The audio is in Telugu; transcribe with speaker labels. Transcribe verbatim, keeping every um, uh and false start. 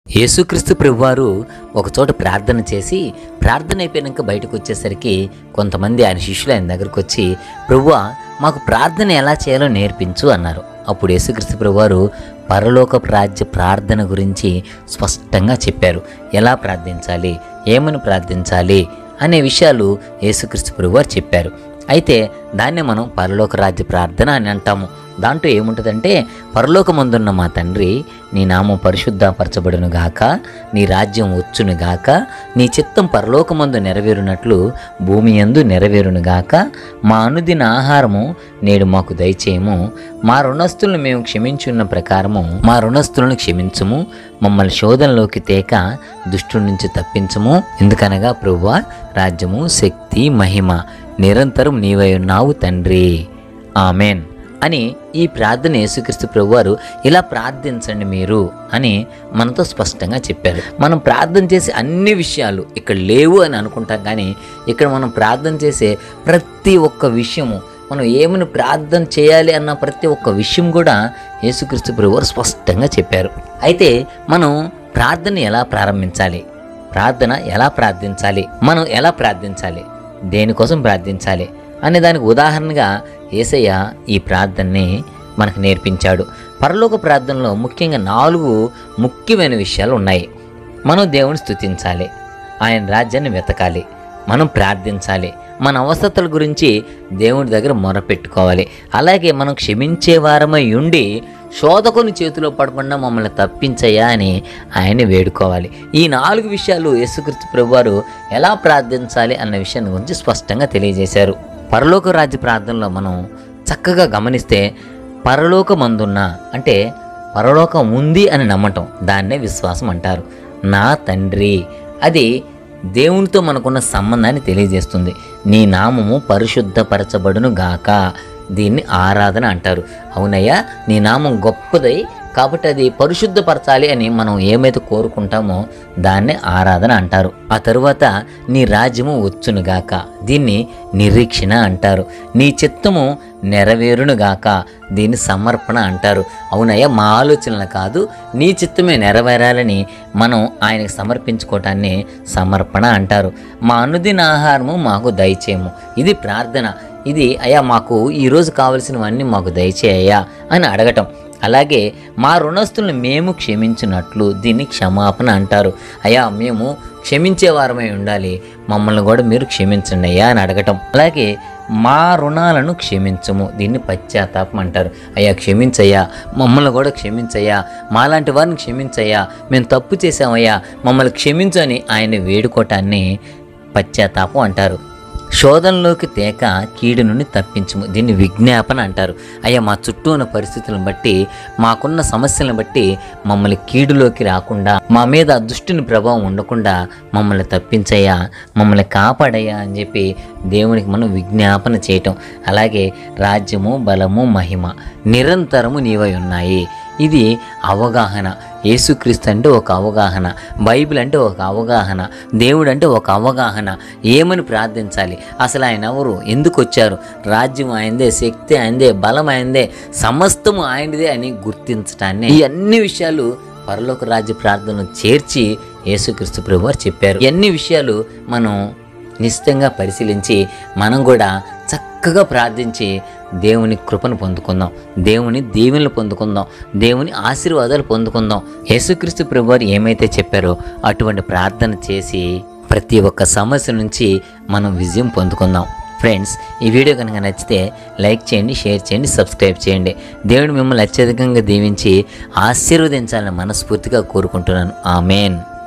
Speaker 1: యేసుక్రీస్తు ప్రభువారు ఒకచోట ప్రార్థన చేసి ప్రార్థన అయిపోయాక బయటకు వచ్చేసరికి కొంతమంది ఆయన శిష్యులు ఆయన దగ్గరకు వచ్చి, ప్రభువా మాకు ప్రార్థన ఎలా చేయాలో నేర్పించు అన్నారు. అప్పుడు యేసుక్రీస్తు ప్రభువారు పరలోకపు రాజ్య ప్రార్థన గురించి స్పష్టంగా చెప్పారు. ఎలా ప్రార్థించాలి, ఏమని ప్రార్థించాలి అనే విషయాలు యేసుక్రీస్తు ప్రభువారు చెప్పారు. అయితే దాన్నే మనం పరలోక రాజ్య ప్రార్థన అని అంటాము. దాంట్లో ఏముంటుందంటే, పరలోకమందున్న మా తండ్రి, నీ నామం పరిశుద్ధపరచబడును గాక, నీ రాజ్యం వచ్చును గాక, నీ చిత్తం పరలోకమందు నెరవేరునట్లు భూమి యందు నెరవేరును గాక, మా అనుదిన ఆహారము నేడు మాకు దయచేయము, మా రుణస్థులను మేము క్షమించున్న ప్రకారము మా రుణస్థులను క్షమించుము, మమ్మల్ని శోధనలోకి తేక దుష్టుడి నుంచి తప్పించము, ఎందుకనగా ప్రభువా రాజ్యము శక్తి మహిమ నిరంతరం నీవై ఉన్నావు తండ్రి, ఆమెన్ అని ఈ ప్రార్థన యేసుక్రీస్తు ప్రభువారు ఇలా ప్రార్థించండి మీరు అని మనతో స్పష్టంగా చెప్పారు. మనం ప్రార్థన చేసే అన్ని విషయాలు ఇక్కడ లేవు అని అనుకుంటాం, కానీ ఇక్కడ మనం ప్రార్థన చేసే ప్రతి ఒక్క విషయము, మనం ఏమని ప్రార్థన చేయాలి అన్న ప్రతి ఒక్క విషయం కూడా యేసుక్రీస్తు ప్రభువారు స్పష్టంగా చెప్పారు. అయితే మనం ప్రార్థన ఎలా ప్రారంభించాలి, ప్రార్థన ఎలా ప్రార్థించాలి, మనం ఎలా ప్రార్థించాలి, దేనికోసం ప్రార్థించాలి అనే దానికి ఉదాహరణగా యేసయ్య ఈ ప్రార్థనని మనకు నేర్పించాడు. పరలోక ప్రార్థనలో ముఖ్యంగా నాలుగు ముఖ్యమైన విషయాలు ఉన్నాయి. మనం దేవుని స్తుతించాలి, ఆయన రాజ్యాన్ని వెతకాలి, మనం ప్రార్థించాలి, మన అవసరతల గురించి దేవుడి దగ్గర మొరపెట్టుకోవాలి, అలాగే మనం క్షమించే వారమై ఉండి శోధకుని చేతిలో పడకుండా మమ్మల్ని తప్పించయ్యా అని ఆయన్ని వేడుకోవాలి. ఈ నాలుగు విషయాలు యేసుక్రీస్తు ప్రభువారు ఎలా ప్రార్థించాలి అన్న విషయాన్ని గురించి స్పష్టంగా తెలియజేశారు. పరలోక రాజ్య ప్రార్థనలో మనం చక్కగా గమనిస్తే, పరలోకమందున్న అంటే పరలోకం ఉంది అని నమ్మటం, దాన్నే విశ్వాసం అంటారు. నా తండ్రి, అది దేవునితో మనకున్న సంబంధాన్ని తెలియజేస్తుంది. నీ నామము పరిశుద్ధపరచబడును గాక, దీన్ని ఆరాధన అంటారు. అవునయ్యా, నీ నామం గొప్పదై కాబట్టి అది పరిశుద్ధపరచాలి అని మనం ఏమైతే కోరుకుంటామో దాన్నే ఆరాధన అంటారు. ఆ తరువాత నీ రాజ్యము వచ్చునుగాక, దీన్ని నిరీక్షణ అంటారు. నీ చిత్తము నెరవేరునుగాక, దీన్ని సమర్పణ అంటారు. అవునయ్యా, మా ఆలోచనలు కాదు, నీ చిత్తమే నెరవేరాలని మనం ఆయనకు సమర్పించుకోవటాన్ని సమర్పణ అంటారు. మా అనుదిన ఆహారము మాకు దయచేయము, ఇది ప్రార్థన. ఇది అయ్యా మాకు ఈరోజు కావలసినవన్నీ మాకు దయచేయ్యా అని అడగటం. అలాగే మా రుణస్తులను మేము క్షమించినట్లు, దీన్ని క్షమాపణ అంటారు. అయ్యా మేము క్షమించే వారమై ఉండాలి, మమ్మల్ని కూడా మీరు క్షమించండి అయ్యా అని అడగటం. అలాగే మా రుణాలను క్షమించము, దీన్ని పశ్చాత్తాపం అంటారు. అయ్యా క్షమించయ్యా, మమ్మల్ని కూడా క్షమించయ్యా, మాలాంటి వారిని క్షమించయ్యా, మేము తప్పు చేసామయ్యా, మమ్మల్ని క్షమించు అని ఆయన వేడుకోవటాన్ని పశ్చాత్తాపం అంటారు. శోధనలోకి తేక కీడు నుండి తప్పించము, దీన్ని విజ్ఞాపన అంటారు. అయ్యా మా చుట్టూ ఉన్న పరిస్థితులను బట్టి, మాకున్న సమస్యలను బట్టి మమ్మల్ని కీడులోకి రాకుండా, మా మీద దుష్టుని ప్రభావం ఉండకుండా మమ్మల్ని తప్పించయ్యా, మమ్మల్ని కాపాడయ్యా అని చెప్పి దేవునికి మనం విజ్ఞాపన చేయటం. అలాగే రాజ్యము బలము మహిమ నిరంతరము నీవై ఉన్నాయి, ఇది అవగాహన. యేసుక్రీస్తు అంటే ఒక అవగాహన, బైబిల్ అంటే ఒక అవగాహన, దేవుడు అంటే ఒక అవగాహన. ఏమని ప్రార్థించాలి, అసలు ఆయన ఎవరు, ఎందుకు వచ్చారు, రాజ్యం ఆయనదే, శక్తి ఆయనదే, బలం ఆయనదే, సమస్తము ఆయనదే అని గుర్తించటాన్ని, ఈ అన్ని విషయాలు పరలోక రాజ్య ప్రార్థనను చేర్చి యేసుక్రీస్తు ప్రభువారు చెప్పారు. ఇవన్నీ విషయాలు మనం నిశ్చితంగా పరిశీలించి మనం కూడా చక్కగా ప్రార్థించి దేవుని కృపను పొందుకుందాం, దేవుని దీవెనలు పొందుకుందాం, దేవుని ఆశీర్వాదాలు పొందుకుందాం. యేసుక్రీస్తు ప్రభువారు ఏమైతే చెప్పారో అటువంటి ప్రార్థన చేసి ప్రతి ఒక్క సమస్య నుంచి మనం విజయం పొందుకుందాం. ఫ్రెండ్స్, ఈ వీడియో కనుక నచ్చితే లైక్ చేయండి, షేర్ చేయండి, సబ్స్క్రైబ్ చేయండి. దేవుడు మిమ్మల్ని అత్యధికంగా దీవించి ఆశీర్వదించాలని మనస్ఫూర్తిగా కోరుకుంటున్నాను. ఆమెన్.